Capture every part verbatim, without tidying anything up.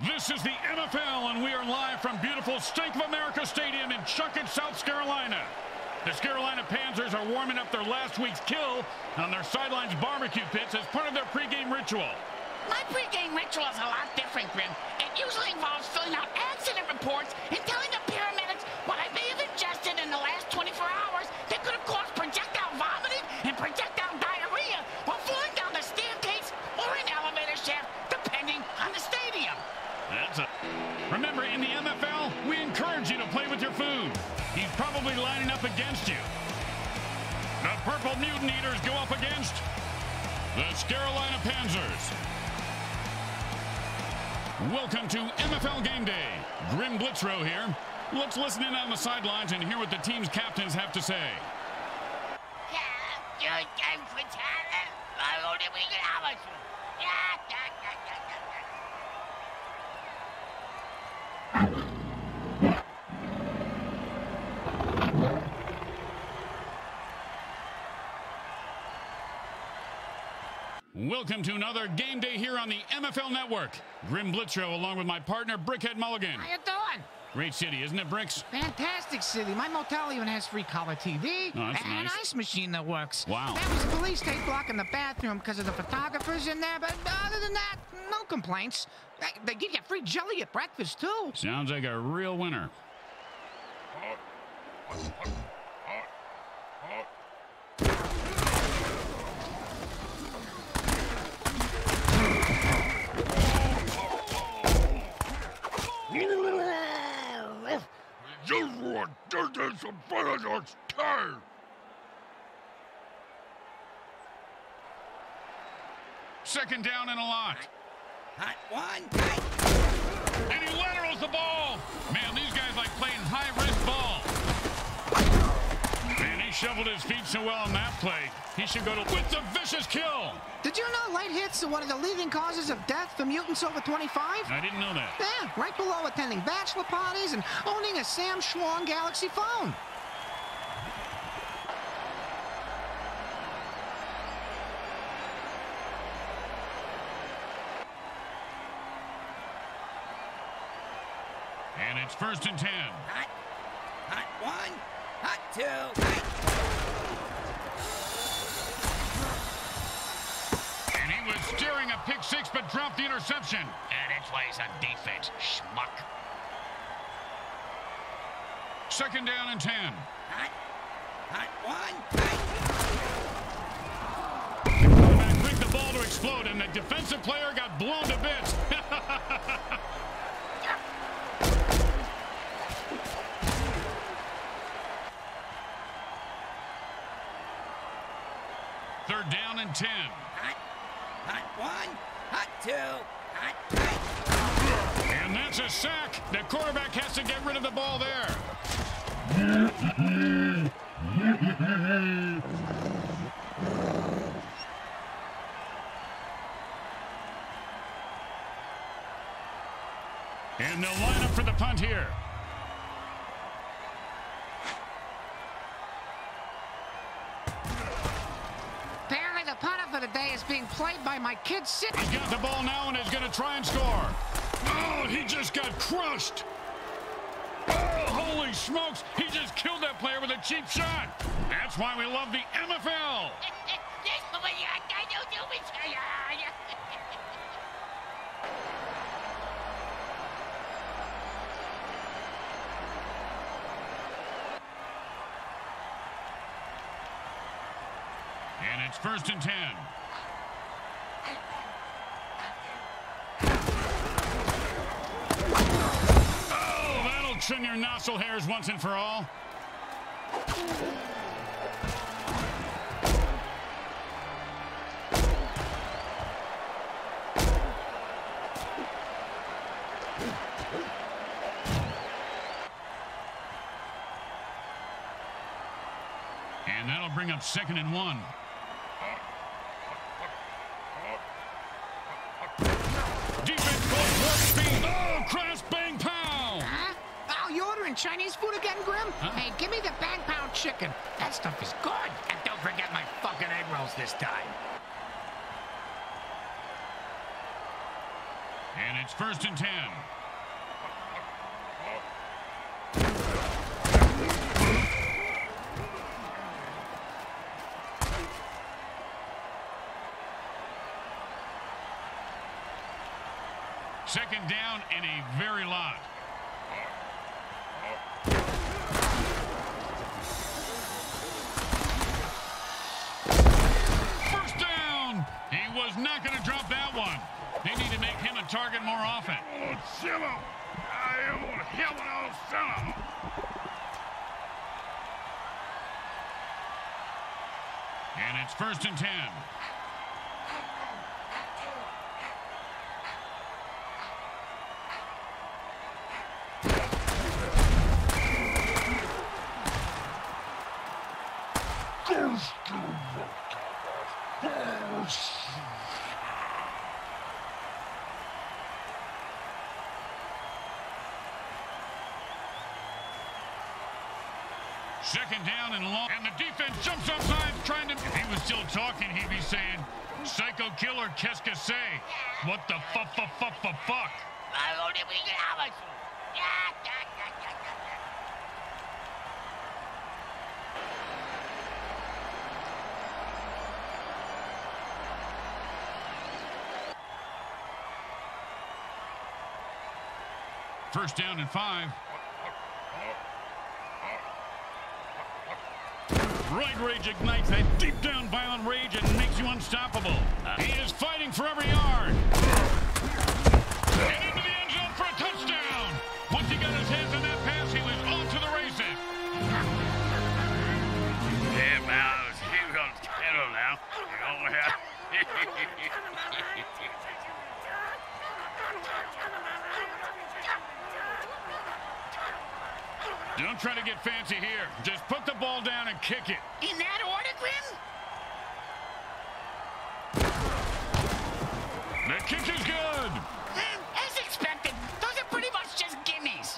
This is the N F L, and we are live from beautiful Stink of America Stadium in Chuckett, South Carolina. The Carolina Panthers are warming up their last week's kill on their sidelines barbecue pits as part of their pregame ritual. My pregame ritual is a lot different, Grim. It usually involves filling out accident reports and telling the paramedics what I may have ingested in the last twenty-four hours that could have caused projectile vomiting and projectile diarrhea while flying down the staircase or an elevator shaft, depending on the stadium. That's a... Remember, in the N F L, we encourage you to play with your food. He's probably lining up against you. The Purple Mutant Eaters go up against the Carolina Panthers. Welcome to N F L Game Day. Grim Blitzrow here. Let's listen in on the sidelines and hear what the team's captains have to say. Welcome to another game day here on the M F L Network. Grim Blitzrow along with my partner, Brickhead Mulligan. How you doing? Great city, isn't it, Bricks? Fantastic city. My motel even has free color T V Oh, that's and nice. an ice machine that works. Wow. There was a police tape block in the bathroom because of the photographers in there, but other than that, no complaints. They, they give you free jelly at breakfast, too. Sounds like a real winner. Second down and a lot. Hot one. And he laterals the ball. Man, these guys like playing high-risk ball. Man, he shoveled his feet so well on that play. He should go to with the vicious kill. Did you know light hits are one of the leading causes of death for mutants over twenty-five? I didn't know that. Yeah, right below attending bachelor parties and owning a Sam Schwong Galaxy phone. And it's first and ten. Hot, hot one, hot two, hot. And he was steering a pick six, but dropped the interception. And it plays on defense, schmuck. Second down and ten. Hot, hot one, hot. The quarterback rigged the ball to explode, and the defensive player got blown to bits. Third down and ten. Hot, hot one, hot two, hot, hot. And that's a sack. The quarterback has to get rid of the ball there. And they'll line up for the punt here. Apparently the punter for the day is being played by my kid Sid. He's got the ball now and is going to try and score. Oh, he just got crushed. Oh, holy smokes. He just killed that player with a cheap shot. That's why we love the N F L. And it's first and ten. Oh, that'll trim your nostril hairs once and for all. And that'll bring up second and one. Defense goes warp speed. Oh, crash, bang, pow. Huh? Oh, you ordering Chinese food again, Grim? Huh? Hey, give me the bang pound chicken. That stuff is good. And don't forget my fucking egg rolls this time. And it's first and ten. Second down and a very lot. First down. He was not going to drop that one. They need to make him a target more often. Oh, chill out. I will hell no son. And it's first and ten. Second down and long, and the defense jumps offside trying to... If he was still talking, he'd be saying, Psycho Killer, qu'est-ce que c'est? What the fuck, fuck, fuck, fuck, fuck? First down and five. Right rage ignites that deep down violent rage and makes you unstoppable. Uh, he is fighting for every yard. And into the end zone for a touchdown. Once he got his hands on that pass, he was on to the races. Yeah, man, he's on schedule now. Oh, yeah. Don't try to get fancy here. Just put the ball down and kick it. In that order, Grim? The kick is good. As expected, those are pretty much just gimmies.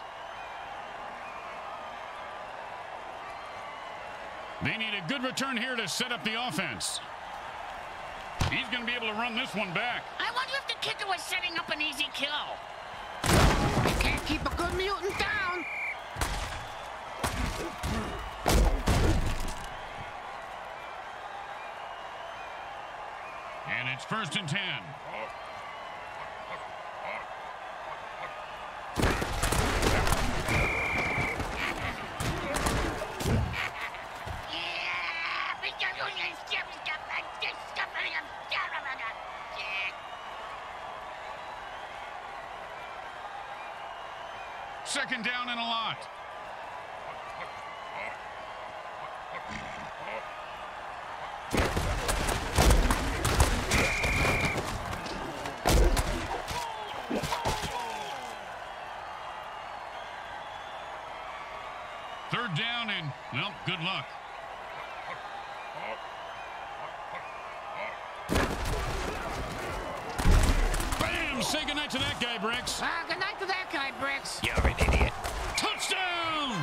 They need a good return here to set up the offense. He's going to be able to run this one back. I wonder if the kicker was setting up an easy kill. You can't keep a good mutant down. And it's first and ten. Second down and a lot. Third down and, well, good luck. Bam! Say goodnight to that guy, Bricks. Ah, uh, goodnight to that guy, Bricks. You're an idiot. Touchdown!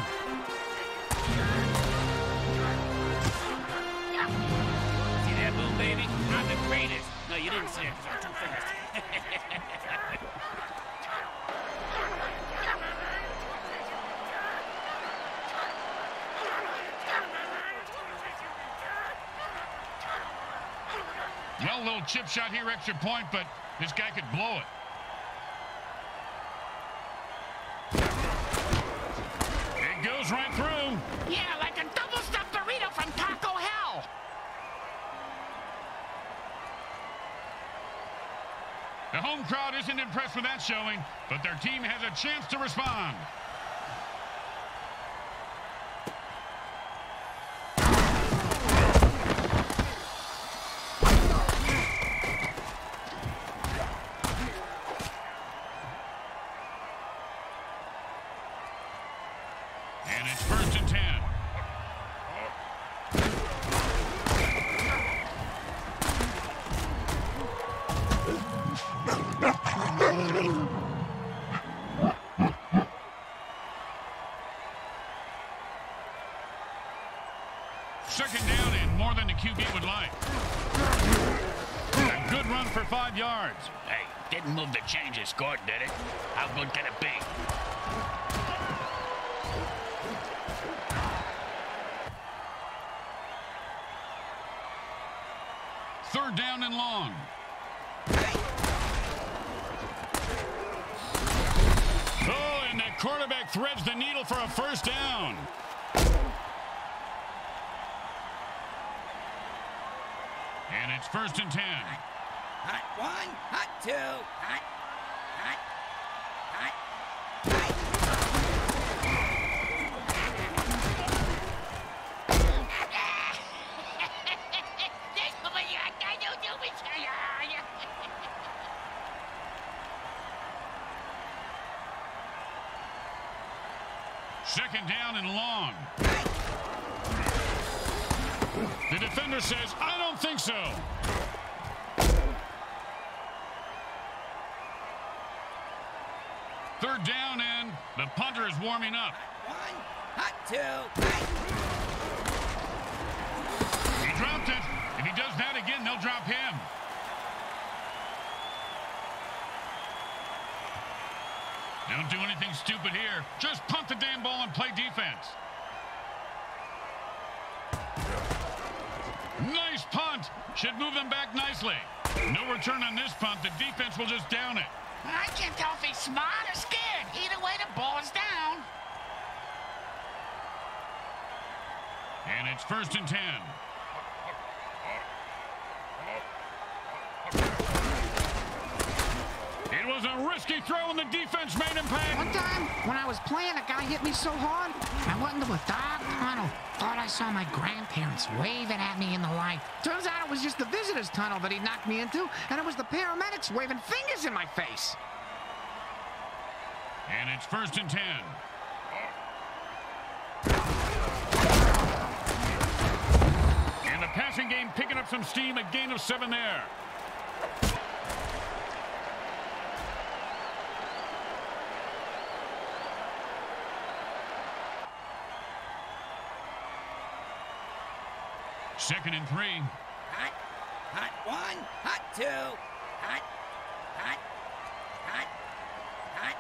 See that boom, baby? I'm the greatest. No, you didn't see it because I'm too fast. Well, a little chip shot here, extra point, but this guy could blow it. It goes right through. Yeah, like a double-stuffed burrito from Taco Hell. The home crowd isn't impressed with that showing, but their team has a chance to respond. And it's first and ten. Second down and more than the Q B would like. A good run for five yards. Hey, didn't move the change and scored, did it? How good can it be? Third down and long. Oh, and the quarterback threads the needle for a first down. And it's first and ten. Hot one, hot two, hot, hot, hot, hot. Second down and long. The defender says, I don't think so. Third down, and the punter is warming up. One, hot two. He dropped it. If he does that again, they'll drop him. Don't do anything stupid here. Just punt the damn ball and play defense. Nice punt. Should move them back nicely. No return on this punt. The defense will just down it. I can't tell if he's smart or scared. Either way, the ball is down. And it's first and ten. It was a risky throw, and the defense made him pay. One time, when I was playing, a guy hit me so hard, I went into a dark tunnel. Thought I saw my grandparents waving at me in the light. Turns out it was just the visitor's tunnel that he knocked me into, and it was the paramedics waving fingers in my face. And it's first and ten. And the passing game picking up some steam, a gain of seven there. Second and three. Hot, hot one, hot two, hot, hot, hot, hot,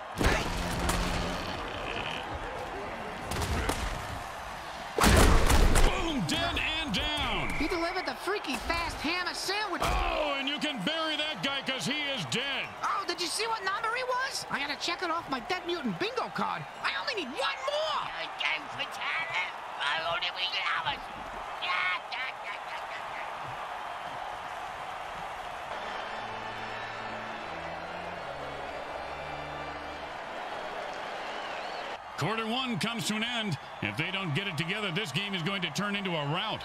hot. Boom, dead and down. He delivered the freaky fast hammer sandwich. Oh, and you can bury that guy because he is dead. Oh, did you see what number he was? I gotta check it off my Dead Mutant bingo card. I only need one more. Quarter one comes to an end. If they don't get it together, this game is going to turn into a rout.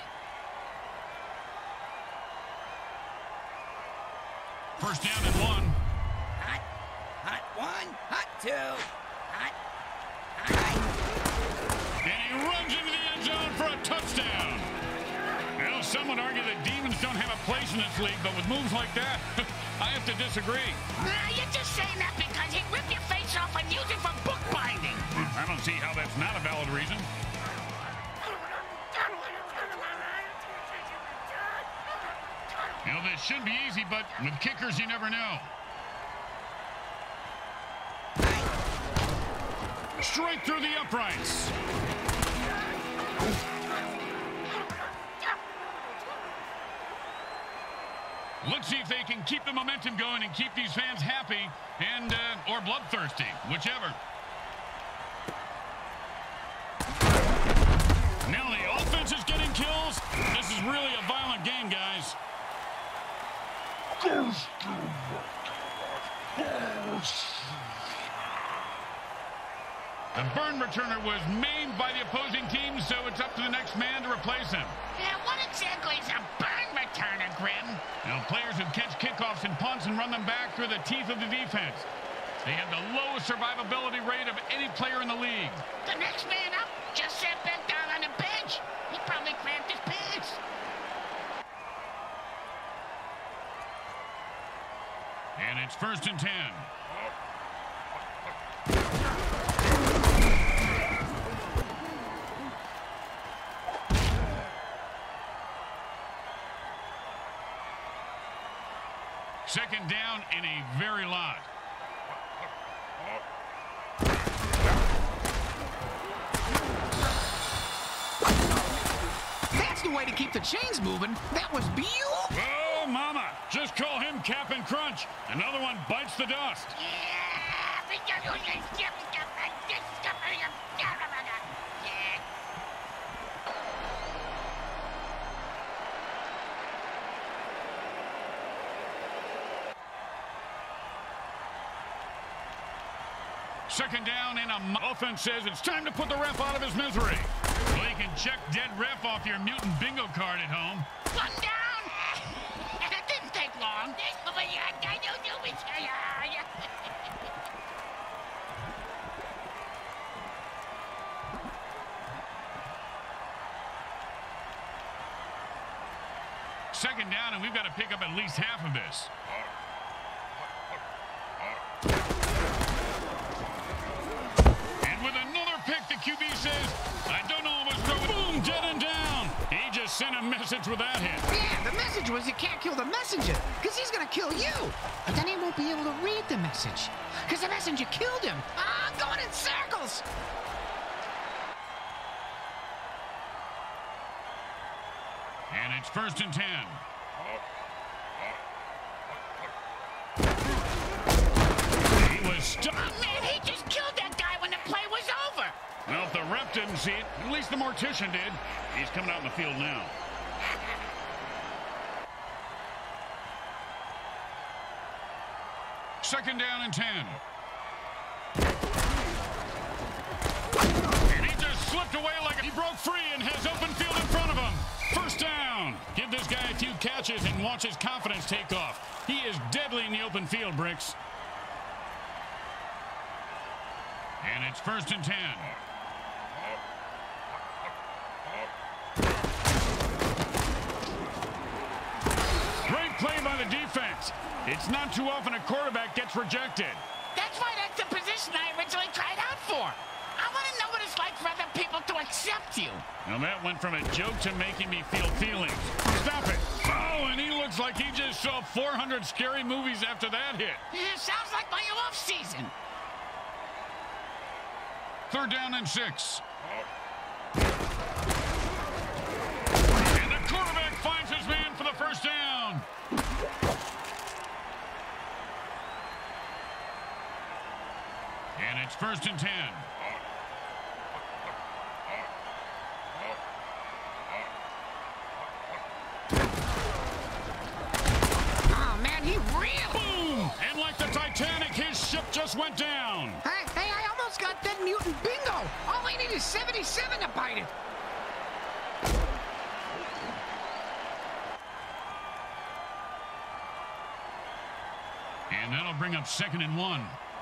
First down and one. Hot, hot one, hot two, hot, hot. And he runs into the end zone for a touchdown. Well, some would argue that demons don't have a place in this league, but with moves like that, I have to disagree. Nah, you're just saying that because he'd rip your face off and use it for bookbinding. I don't see how that's not a valid reason. You know, this should be easy, but with kickers, you never know. Straight through the uprights. Let's see if they can keep the momentum going and keep these fans happy and uh, or bloodthirsty, whichever. Now the offense is getting kills. This is really a violent game, guys. The burn returner was maimed by the opposing team, so it's up to the next man to replace him. Yeah, what exactly is a burn returner, Grim? Now, players who catch kickoffs and punts and run them back through the teeth of the defense. They have the lowest survivability rate of any player in the league. The next man up just sat back down on the bench. He probably cramped his pants. And it's first and ten. Second down and a very lot. That's the way to keep the chains moving. That was beautiful. Oh, mama. Just call him Cap'n Crunch. Another one bites the dust. Second down and a offense says it's time to put the ref out of his misery. Well, you can check dead ref off your mutant bingo card at home. One down. It didn't take long. Second down, and we've got to pick up at least half of this. And with another pick, the Q B says, I don't know what was going. Boom, dead and down. He just sent a message with that hit. Yeah, the message was you can't kill the messenger, because he's going to kill you. But then he won't be able to read the message, because the messenger killed him. Ah, I'm going in circles. And it's first and ten. He was stuck. Oh, man, he just killed that guy when the play was over. Well, if the rep didn't see it, at least the mortician did. He's coming out in the field now. Second down and ten. And he just slipped away like he broke free and has open field in front of him. First down. Give this guy a few catches and watch his confidence take off. He is deadly in the open field, Bricks. And it's first and ten. Great play by the defense. It's not too often a quarterback gets rejected. That's why that's the position I originally tried out for. I want to know what it's like for other people to accept you. Now that went from a joke to making me feel feelings. Stop it. Oh, and he looks like he just saw four hundred scary movies after that hit. Yeah, sounds like my off season. Third down and six. And the quarterback finds his man for the first down. And it's first and ten. Oh, man, he really... Boom! And like the Titanic, his ship just went down. Hey, hey, I almost got that mutant bingo. All I need is seventy-seven to bite it. And that'll bring up second and one.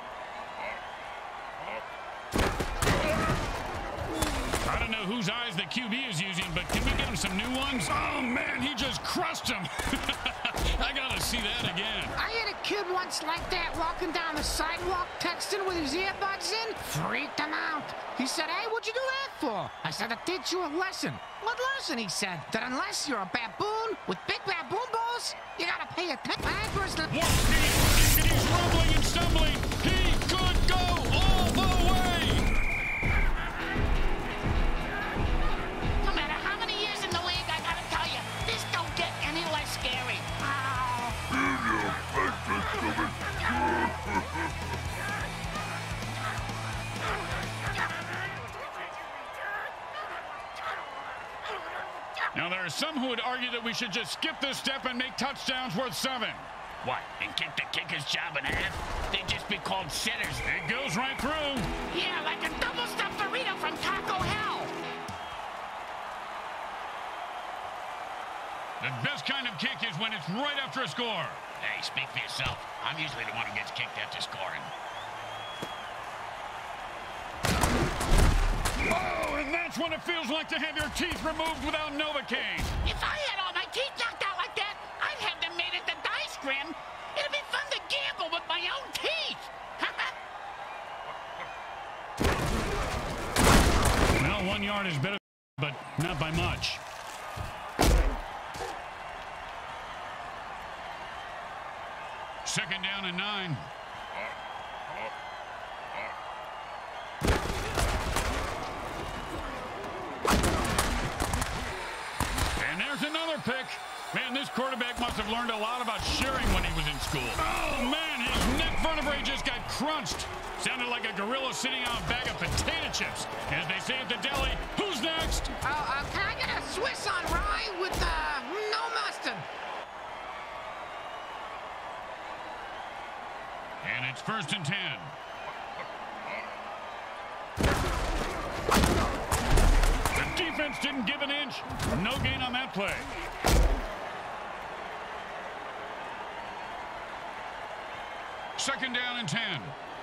I don't know whose eyes the Q B is using, but can we get him some new ones? Oh, man, he just crushed him. I got to see that again. I had a kid once like that walking down the sidewalk texting with his earbuds in. Freaked him out. He said, hey, what'd you do that for? I said, I teach you a lesson. What lesson? He said, that unless you're a baboon with big baboon balls, you got to pay attention. I personally... Warp speed. He's rumbling and stumbling. He could go all the way. No matter how many years in the league, I gotta tell you, this don't get any less scary. Now, there are some who would argue that we should just skip this step and make touchdowns worth seven. What, and kick the kicker's job in half? They'd just be called sitters. It goes right through. Yeah, like a double-stuffed burrito from Taco Hell. The best kind of kick is when it's right after a score. Hey, speak for yourself. I'm usually the one who gets kicked after scoring. Oh, and that's when it feels like to have your teeth removed without Novocaine. If I had all my teeth knocked out like that, I'd have them made into dice, Grim. It'd be fun to gamble with my own teeth. Well, one yard is better, but not by much. line. And there's another pick. Man, this quarterback must have learned a lot about sharing when he was in school. Oh, man, his neck vertebrae just got crunched. Sounded like a gorilla sitting on a bag of potato chips. As they say at the deli, who's next? Oh, uh, can I get a Swiss on rye with, uh, no mustard? And it's first and ten. The defense didn't give an inch. No gain on that play. Second down and ten.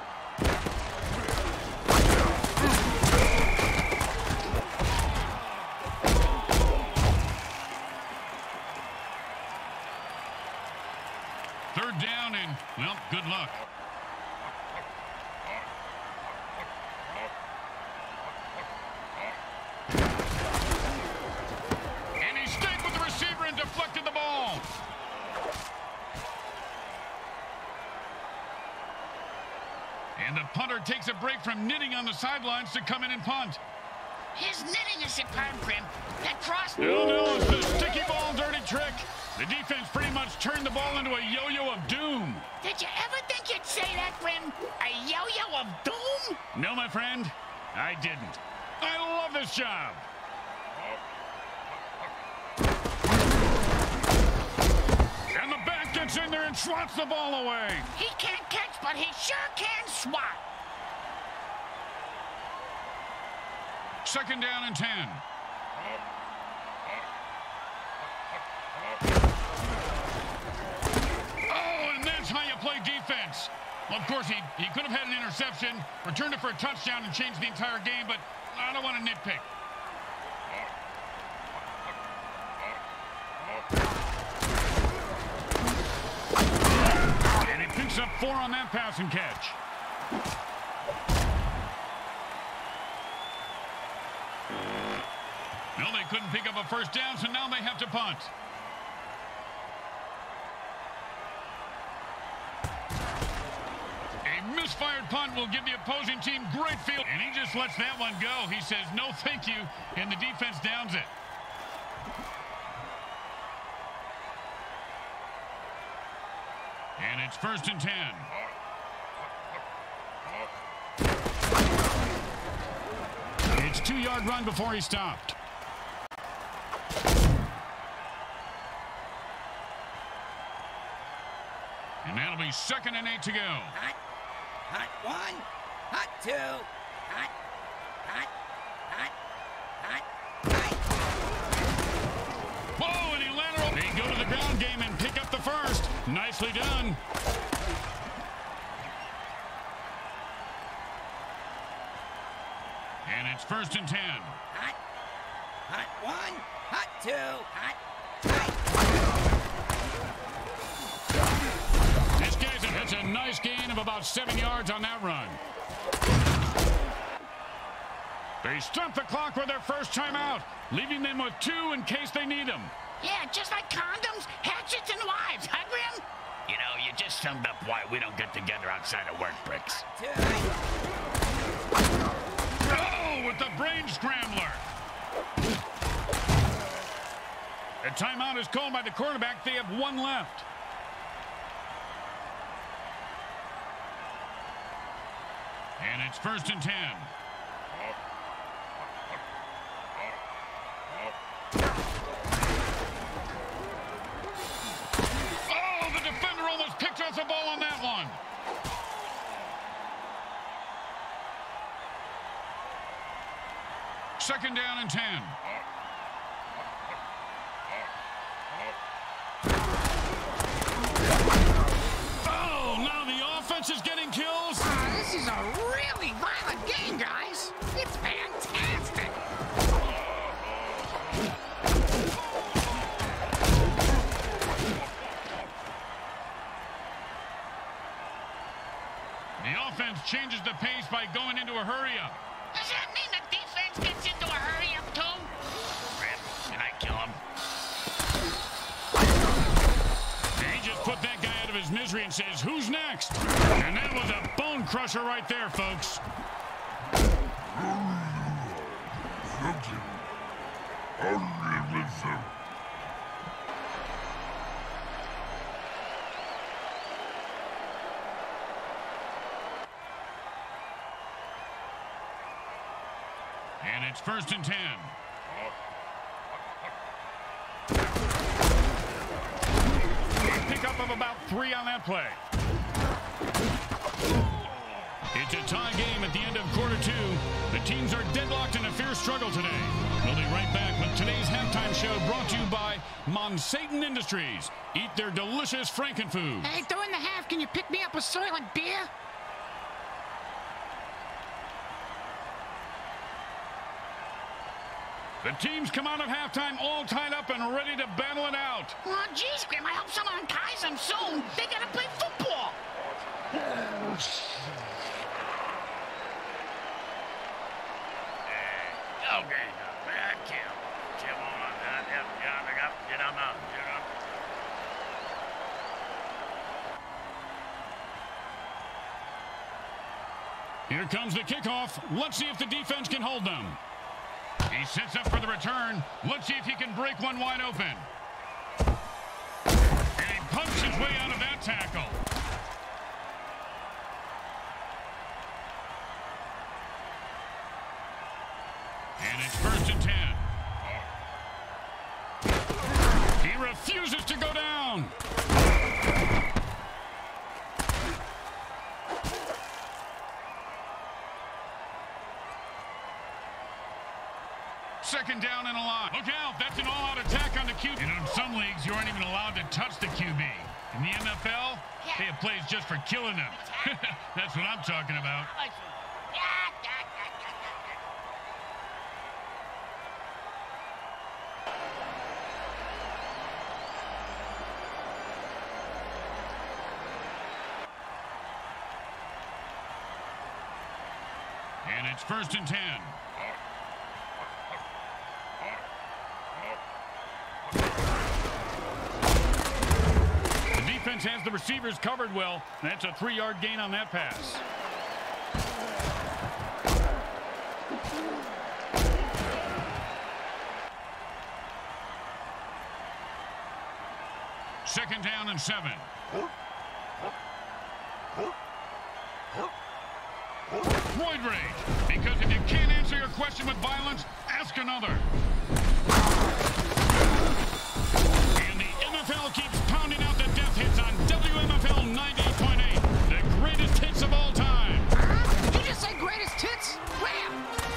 Third down and, well, good luck. And he stayed with the receiver and deflected the ball. And the punter takes a break from knitting on the sidelines to come in and punt. His knitting is superb, Grim. That cross... No, no, it's the sticky ball dirty trick. The defense pretty much turned the ball into a yo-yo of doom. Did you ever think you'd say that, Grim? A yo-yo of doom? No, my friend, I didn't. I love this job. And the back gets in there and swats the ball away. He can't catch, but he sure can swat. Second down and ten. Oh, and that's how you play defense. Well, of course, he, he could have had an interception, returned it for a touchdown, and changed the entire game, but I don't want to nitpick. And he picks up four on that passing catch. No, they couldn't pick up a first down, so now they have to punt. A misfired punt will give the opposing team great field. And he just lets that one go. He says, no, thank you, and the defense downs it. And it's first and ten. It's a two-yard run before he stopped. And that'll be second and eight to go. Hot, hot one, hot two, hot, hot, hot, hot, hot. Whoa, and he lateral. They go to the ground game and pick up the first. Nicely done. And it's first and ten. Hot, hot one, hot two, hot, hot. This guy's a, that's a nice gain of about seven yards on that run. They stop the clock with their first timeout, leaving them with two in case they need them. Yeah, just like condoms, hatchets, and wives, huh, Grim? You know, you just summed up why we don't get together outside of work, Bricks. Two. Oh, with the brain scrambler. A timeout is called by the quarterback. They have one left. And it's first and ten. Oh, the defender almost picked off the ball on that one. Second down and ten. Oh, now the offense is getting kills. Ah, this is a really violent game, guys. It's fantastic. The offense changes the pace by going into a hurry-up. Does that mean the defense gets into a hurry-up, too? Rip, can I kill him? He just put that guy out of his his misery and says, who's next? And that was a bone crusher right there, folks. And it's first and ten. A pickup of about three on that play. It's a tie game at the end of quarter two. The teams are deadlocked in a fierce struggle today. We'll be right back with today's halftime show brought to you by Monsatan Industries. Eat their delicious Frankenfoods. Hey, during the half, can you pick me up a Soylent beer? The teams come out of halftime all tied up and ready to battle it out. Oh, geez, Grim, I hope someone unties them soon. They gotta play football. Okay, man, kill. Kill on. Yep, yeah, up. Get on out. Get on. Here comes the kickoff. Let's see if the defense can hold them. He sets up for the return. Let's see if he can break one wide open. And he punches his way out of that tackle. And it's first and ten. He refuses to go down. Second down and a lot. Look out, that's an all-out attack on the Q B. You know, in some leagues, you aren't even allowed to touch the Q B. In the N F L, they have plays just for killing them. That's what I'm talking about. And it's first and ten. The defense has the receivers covered well. That's a three-yard gain on that pass. Second down and seven. Roid rage. Because if you can't answer your question with violence, ask another. And the N F L keeps pounding out the death hits on W M F L ninety-eight point eight. The greatest hits of all time. Uh, you just say greatest hits? Wham!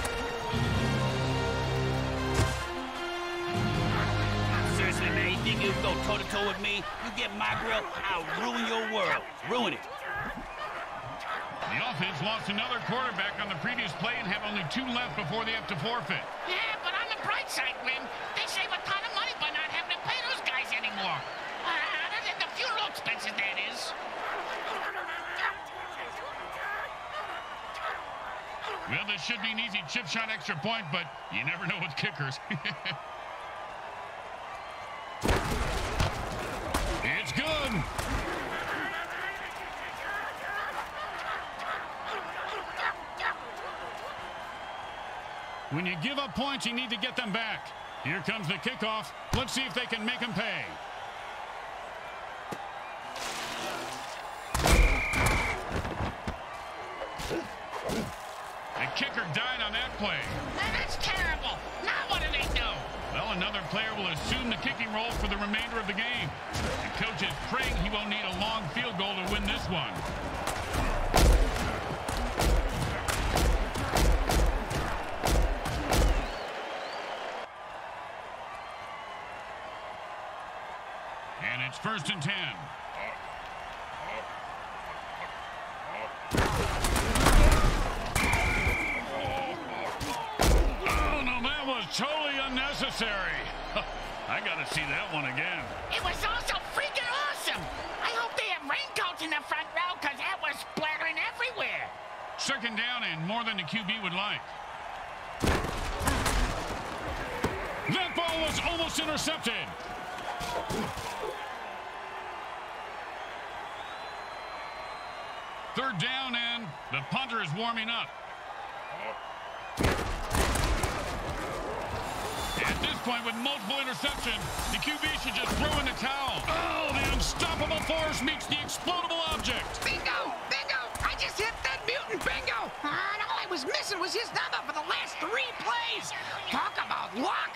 Seriously, man, you think you can go toe-to-toe with me? You get my grill, I'll ruin your world. Ruin it. The offense lost another quarterback on the previous play and have only two left before they have to forfeit. Yeah, but on the bright side, Grim, they save a ton of money by not having to pay those guys anymore. Uh, other than the funeral expenses, that is. Well, this should be an easy chip shot extra point, but you never know with kickers. It's good. When you give up points, you need to get them back. Here comes the kickoff. Let's see if they can make them pay. The kicker died on that play. Man, that's terrible. Now what do they do? Well, another player will assume the kicking role for the remainder of the game. The coach is praying he won't need a long field goal to win this one. And it's first and ten. Oh, no, that was totally unnecessary. I got to see that one again. It was also freaking awesome. I hope they have raincoats in the front row because that was splattering everywhere. Second down and more than the Q B would like. That ball was almost intercepted. Third down, and the punter is warming up. At this point, with multiple interceptions, the Q B should just throw in the towel. Oh, the unstoppable force meets the explodable object. Bingo! Bingo! I just hit that mutant bingo! And all I was missing was his number for the last three plays. Talk about luck!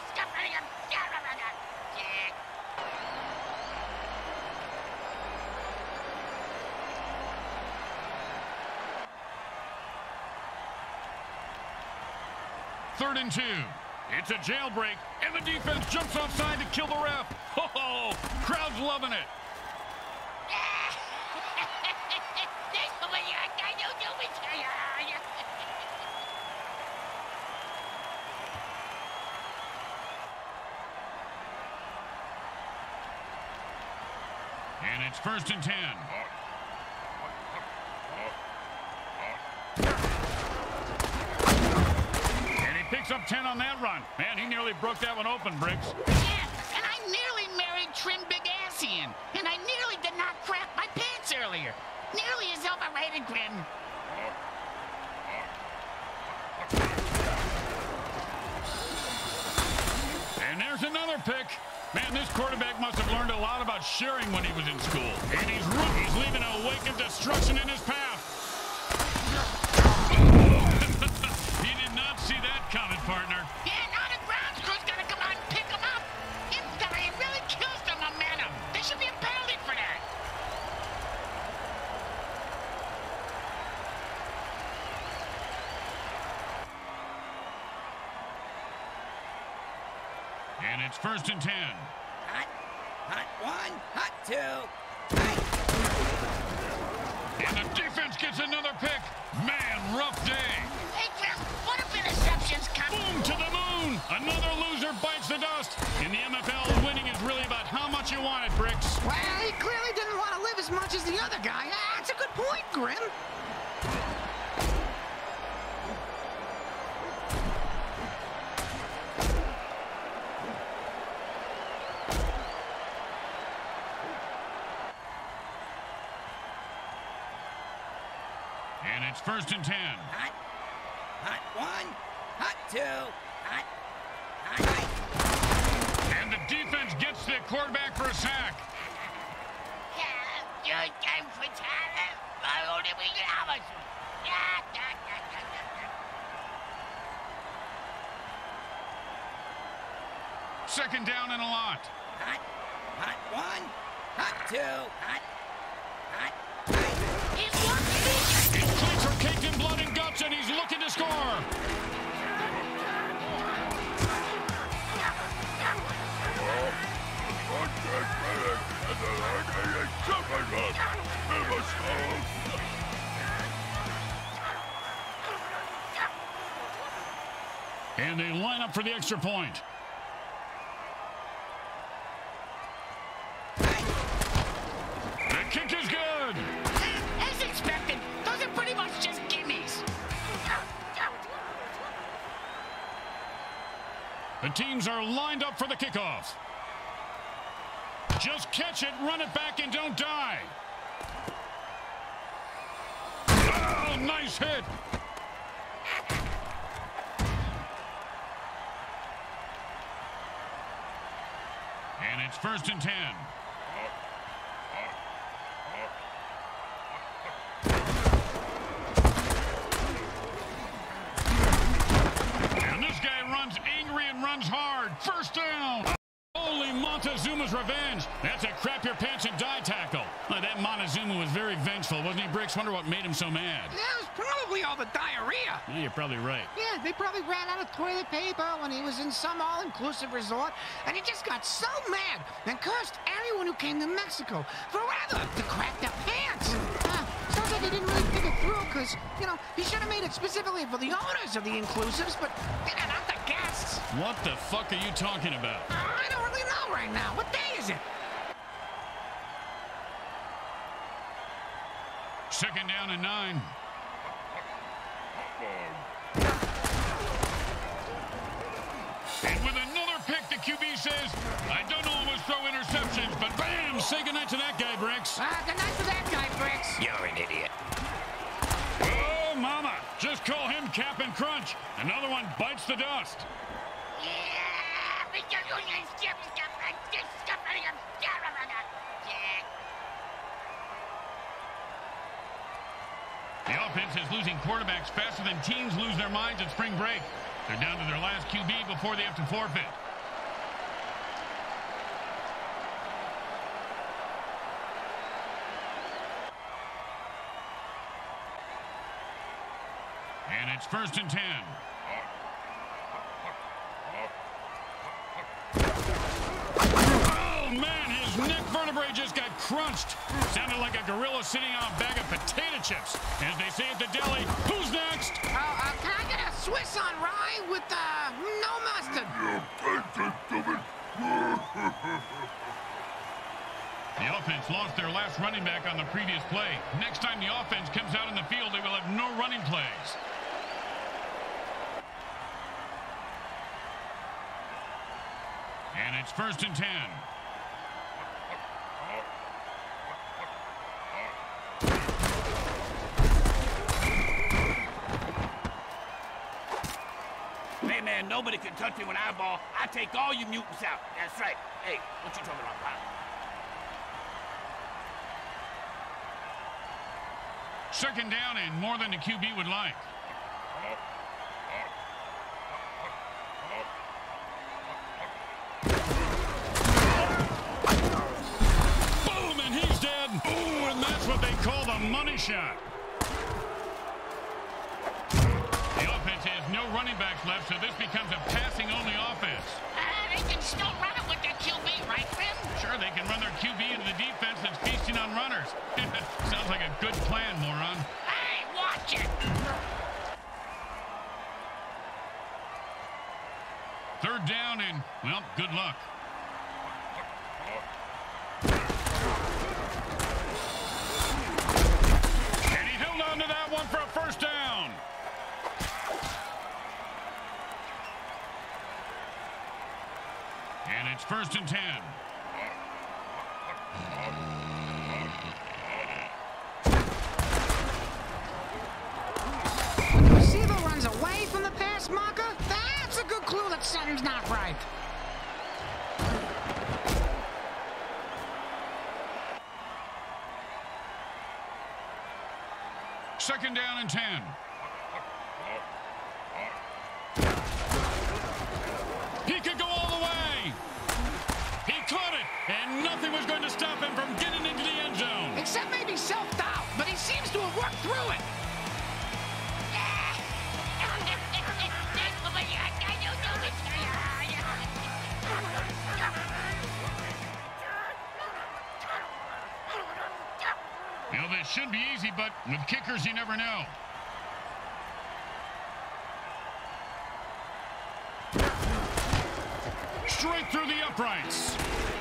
Third and two. It's a jailbreak, and the defense jumps offside to kill the ref. Ho ho! Crowd's loving it. And it's first and ten. Picks up ten on that run. Man, he nearly broke that one open, Bricks. Yeah, and I nearly married Trim Big Assian. And I nearly did not crap my pants earlier. Nearly is overrated, Grim. And there's another pick. Man, this quarterback must have learned a lot about sharing when he was in school. And he's, he's leaving a wake of destruction in his path. See that coming, partner. Yeah, now the ground crew's gotta come out and pick him up. It, it really kills the momentum. They should be penalty for that. And it's first and ten. Hot, hot one, hot two, hot. And the defense gets another pick. Man, rough day. Hey, Grim, what if interceptions come? Boom to the moon. Another loser bites the dust. In the M F L, winning is really about how much you want it, Bricks. Well, he clearly didn't want to live as much as the other guy. That's a good point, Grim. And it's first and ten. Hot, hot one, hot two, hot, hot, hot. And the defense gets the quarterback for a sack. Second down and a lot. Hot, hot one, hot two, hot, hot, hot. He's working. His cleats are caked in blood and guts, and he's looking to score. And they line up for the extra point. The kick is good. As expected, those are pretty much just gimmies. The teams are lined up for the kickoff. Just catch it, run it back, and don't die. Oh, nice hit. And it's first and ten. And this guy runs angry and runs hard. First down. Holy Montezuma's revenge. That's a crap your pants and die tackle. Oh, that Montezuma was very vengeful, wasn't he, Bricks? Wonder what made him so mad. Yeah, it was probably all the diarrhea. Yeah, you're probably right. Yeah, they probably ran out of toilet paper when he was in some all-inclusive resort, and he just got so mad and cursed everyone who came to Mexico forever to crap their pants. Uh, sounds like he didn't really think it through, because, you know, he should have made it specifically for the owners of the inclusives, but, you know, not the guests. What the fuck are you talking about? Uh, I don't really know right now. What day is it? Second down and nine. And with another pick, the Q B says, I don't almost throw interceptions, but bam, say goodnight to that guy, Bricks. Uh, good night to that guy, Bricks. You're an idiot. Another one bites the dust. The offense is losing quarterbacks faster than teams lose their minds at spring break. They're down to their last Q B before they have to forfeit. And it's first and ten. Oh, man, his neck vertebrae just got crunched. Sounded like a gorilla sitting on a bag of potato chips. As they say at the deli, who's next? Oh, uh, can I get a Swiss on rye with, uh, no mustard? The offense lost their last running back on the previous play. Next time the offense comes out in the field, they will have no running plays. And it's first and ten. Hey, man, nobody can touch me when I ball. I take all you mutants out. That's right. Hey, what you talking about, pal? Second down and more than the Q B would like. Boom, and he's dead. Ooh, and that's what they call the money shot. The offense has no running backs left, so this becomes a passing-only offense. Uh, they can still run it with their Q B, right, Grim? Sure, they can run their Q B into the defense that's feasting on runners. Sounds like a good plan, moron. Hey, watch it! Third down and, well, good luck. And he held on to that one for a first down. And it's first and ten. The receiver runs away from the pass marker? That's a good clue that something's not right. Second down and ten. He could go all the way. He caught it, and nothing was going to stop him from getting into the end zone. Except maybe self-doubt, but he seems to have worked through it. You know, this should be easy, but with kickers, you never know. Straight through the uprights.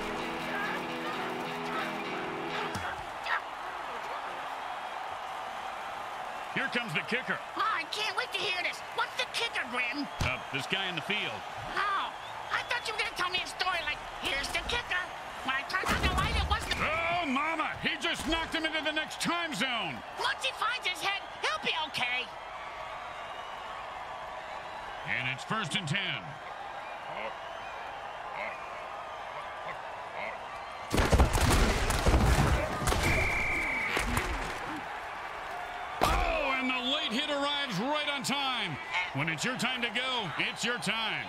Here comes the kicker. Oh, I can't wait to hear this. What's the kicker, Grim? Uh, this guy in the field. Oh, I thought you were going to tell me a story like, here's the kicker. When I turned on the light, it wasn't... Oh, mama! He just knocked him into the next time zone. Once he finds his head, he'll be okay. And it's first and ten. Oh, and the late hit arrives right on time. When it's your time to go, it's your time.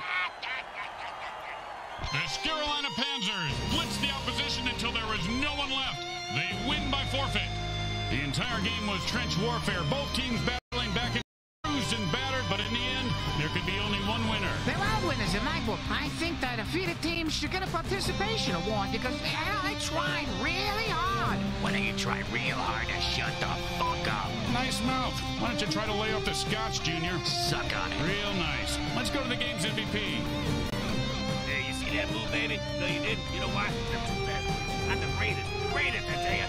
The Carolina Panzers blitz the opposition until there is no one left. They win by forfeit. The entire game was trench warfare. Both teams battling back and bruised and battered, but in the end, there could be only one winner. There are winners in my book. I think that defeated teams should get a participation award because hell, they tried really hard. Why don't you try real hard to shut the fuck up? Nice mouth. Why don't you try to lay off the scotch, Junior? Suck on it. Real nice. Let's go to the game's M V P. Hey, you see that move, baby? No, you didn't. You know why? I'm too fast. I'm the greatest. Greatest, I tell you.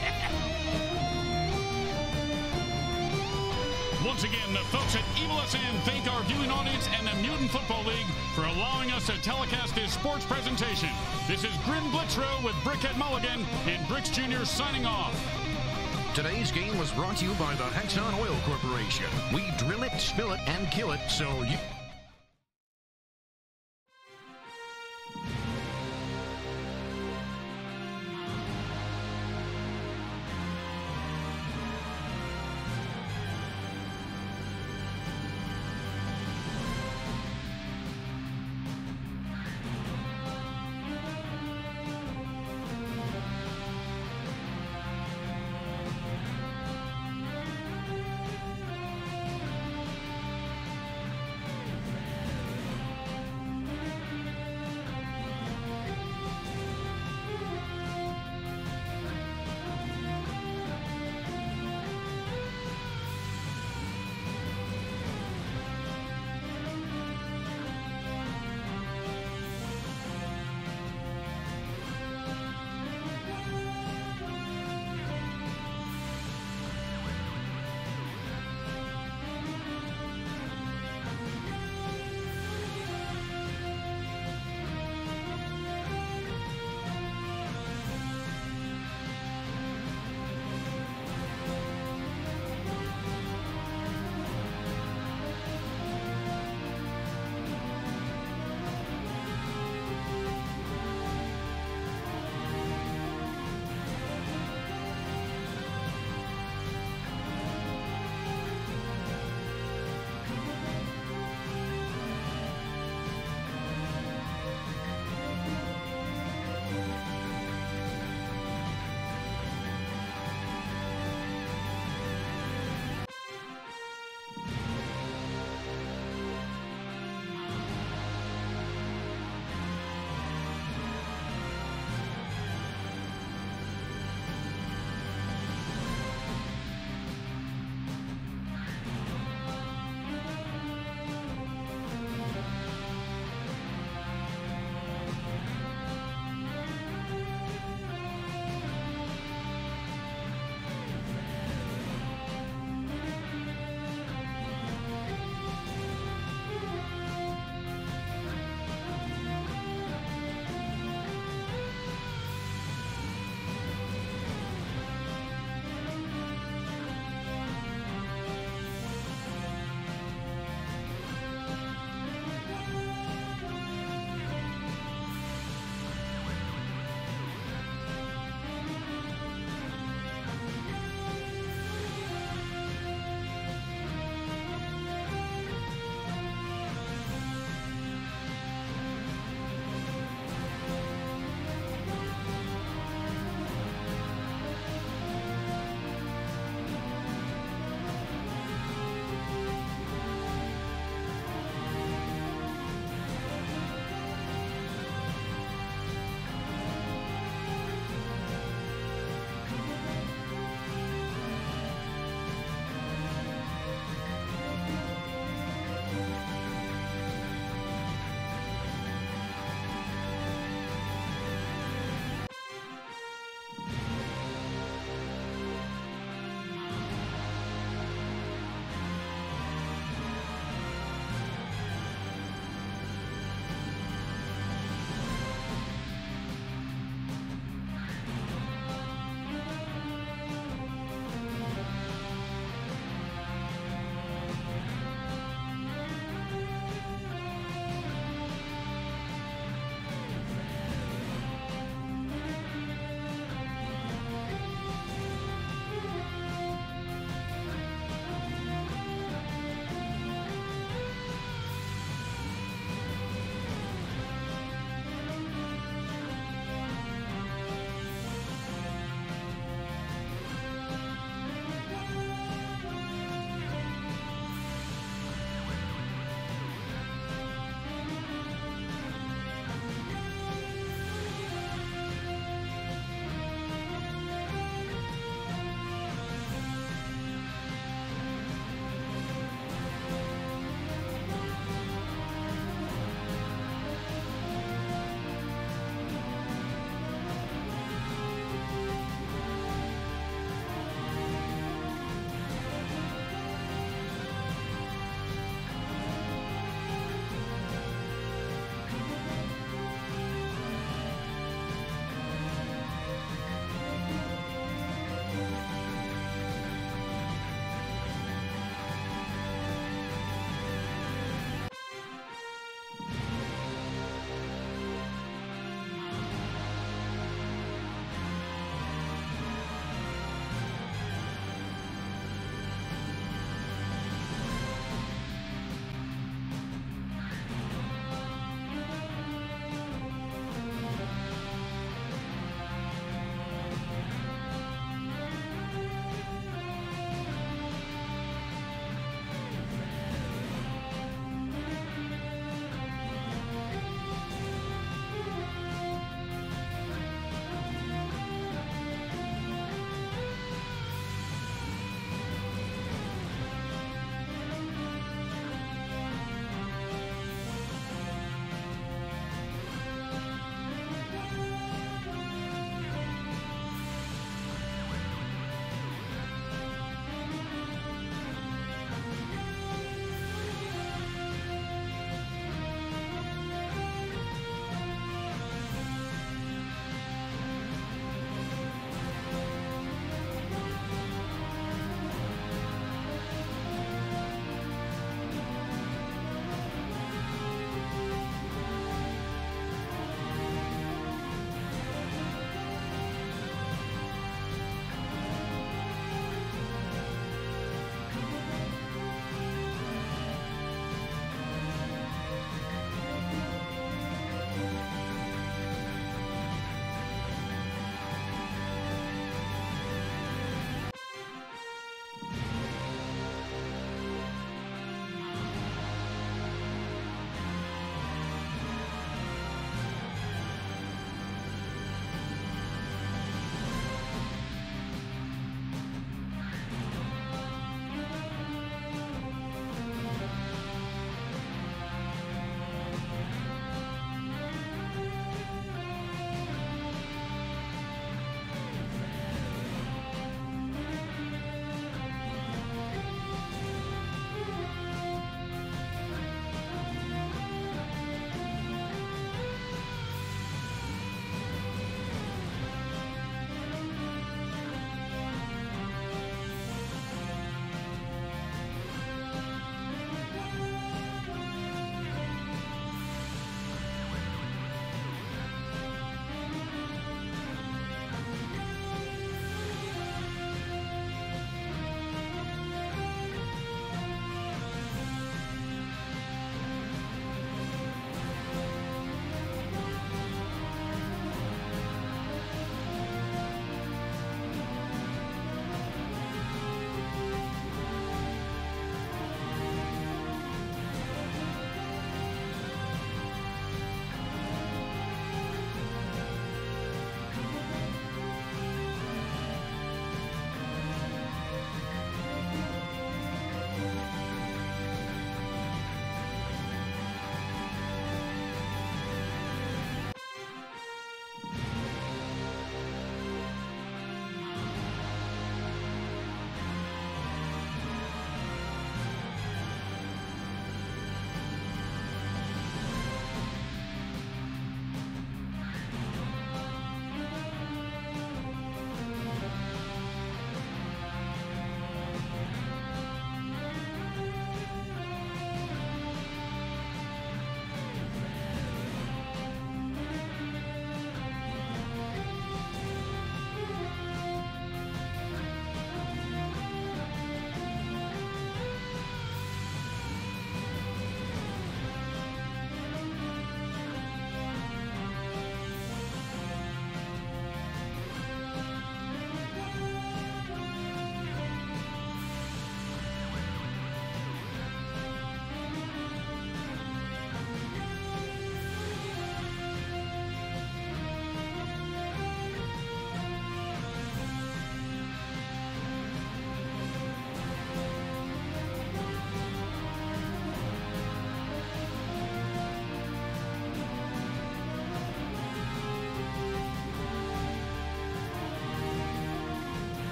Once again, the folks at Evil S N thank our viewing audience and the Mutant Football League for allowing us to telecast this sports presentation. This is Grim Blitzrow with Brickhead Mulligan and Bricks Junior signing off. Today's game was brought to you by the Hexon Oil Corporation. We drill it, spill it, and kill it so you...